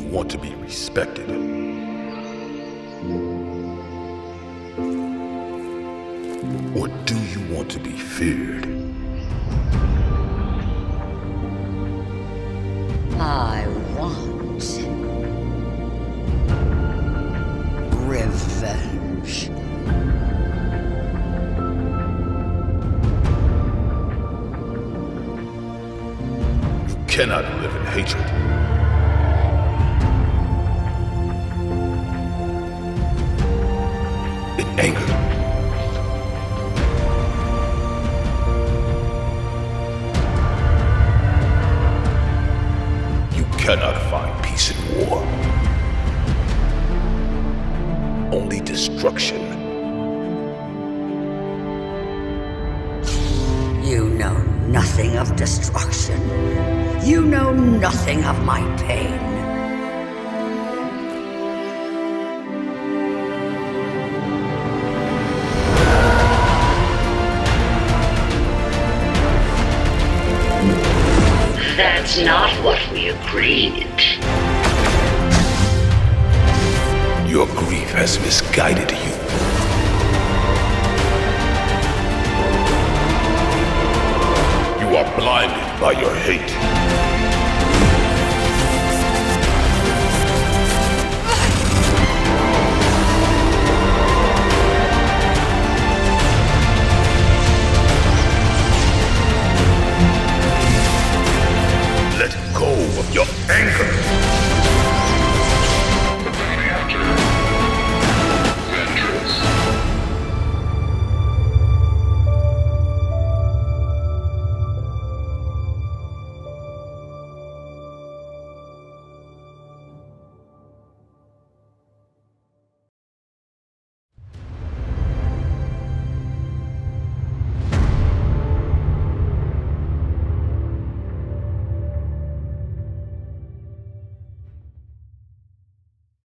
want to be respected? Or do you want to be feared? I want revenge. You cannot live in hatred. In anger. You cannot find peace in war. Only destruction. You know nothing of destruction. You know nothing of my pain. That's not what we agreed. Your grief has misguided you. You are blinded by your hate.